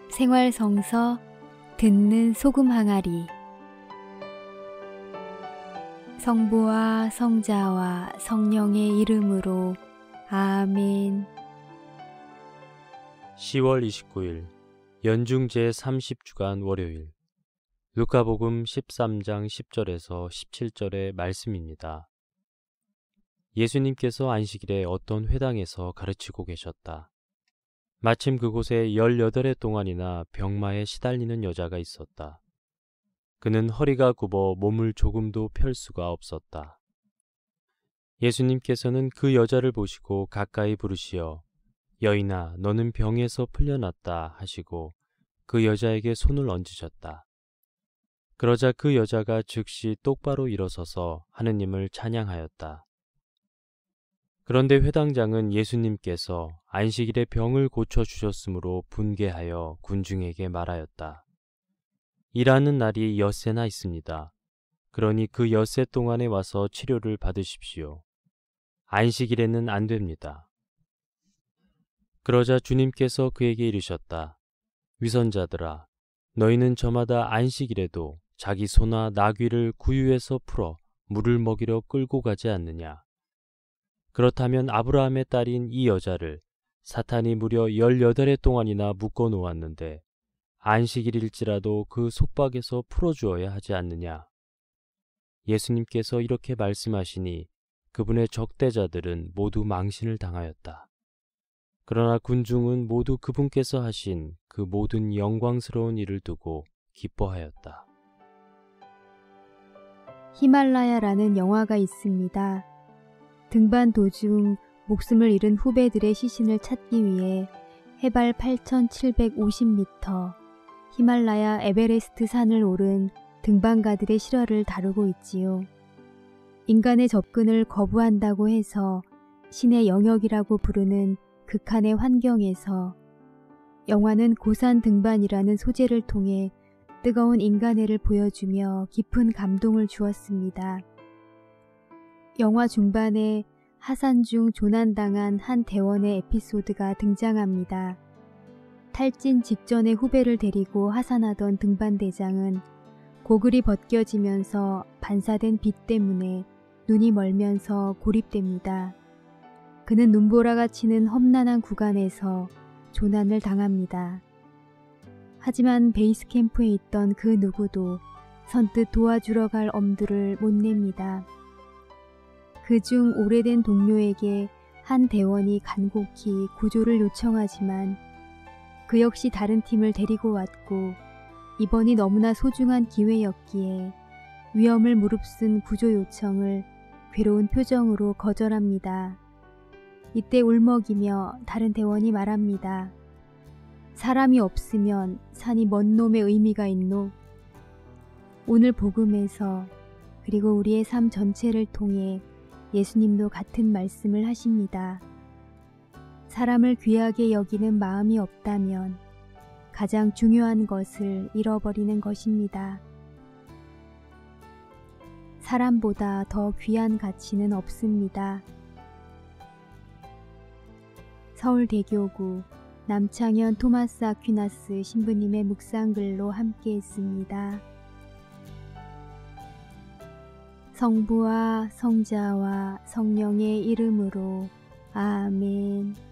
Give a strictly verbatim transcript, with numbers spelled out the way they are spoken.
생활성서 듣는 소금 항아리. 성부와 성자와 성령의 이름으로 아멘. 시월 이십구일 연중 제삼십 주간 월요일, 루카복음 십삼 장 십 절에서 십칠 절의 말씀입니다. 예수님께서 안식일에 어떤 회당에서 가르치고 계셨다. 마침 그곳에 열여덟 해 동안이나 병마에 시달리는 여자가 있었다. 그는 허리가 굽어 몸을 조금도 펼 수가 없었다. 예수님께서는 그 여자를 보시고 가까이 부르시어 여인아, 너는 병에서 풀려났다 하시고 그 여자에게 손을 얹으셨다. 그러자 그 여자가 즉시 똑바로 일어서서 하느님을 찬양하였다. 그런데 회당장은 예수님께서 안식일에 병을 고쳐주셨으므로 분개하여 군중에게 말하였다. 일하는 날이 엿새나 있습니다. 그러니 그 엿새 동안에 와서 치료를 받으십시오. 안식일에는 안 됩니다. 그러자 주님께서 그에게 이르셨다. 위선자들아, 너희는 저마다 안식일에도 자기 소나 나귀를 구유에서 풀어 물을 먹이러 끌고 가지 않느냐. 그렇다면 아브라함의 딸인 이 여자를 사탄이 무려 열여덟 해 동안이나 묶어 놓았는데 안식일일지라도 그 속박에서 풀어주어야 하지 않느냐. 예수님께서 이렇게 말씀하시니 그분의 적대자들은 모두 망신을 당하였다. 그러나 군중은 모두 그분께서 하신 그 모든 영광스러운 일을 두고 기뻐하였다. 히말라야라는 영화가 있습니다. 등반 도중 목숨을 잃은 후배들의 시신을 찾기 위해 해발 팔천칠백오십 미터 히말라야 에베레스트 산을 오른 등반가들의 실화를 다루고 있지요. 인간의 접근을 거부한다고 해서 신의 영역이라고 부르는 극한의 환경에서 영화는 고산 등반이라는 소재를 통해 뜨거운 인간애를 보여주며 깊은 감동을 주었습니다. 영화 중반에 하산 중 조난당한 한 대원의 에피소드가 등장합니다. 탈진 직전에 후배를 데리고 하산하던 등반대장은 고글이 벗겨지면서 반사된 빛 때문에 눈이 멀면서 고립됩니다. 그는 눈보라가 치는 험난한 구간에서 조난을 당합니다. 하지만 베이스 캠프에 있던 그 누구도 선뜻 도와주러 갈 엄두를 못 냅니다. 그중 오래된 동료에게 한 대원이 간곡히 구조를 요청하지만 그 역시 다른 팀을 데리고 왔고 이번이 너무나 소중한 기회였기에 위험을 무릅쓴 구조 요청을 괴로운 표정으로 거절합니다. 이때 울먹이며 다른 대원이 말합니다. 사람이 없으면 산이 먼 놈의 의미가 있노. 오늘 복음에서 그리고 우리의 삶 전체를 통해 예수님도 같은 말씀을 하십니다. 사람을 귀하게 여기는 마음이 없다면 가장 중요한 것을 잃어버리는 것입니다. 사람보다 더 귀한 가치는 없습니다. 서울대교구 남창현 토마스 아퀴나스 신부님의 묵상글로 함께했습니다. 성부와 성자와 성령의 이름으로 아멘.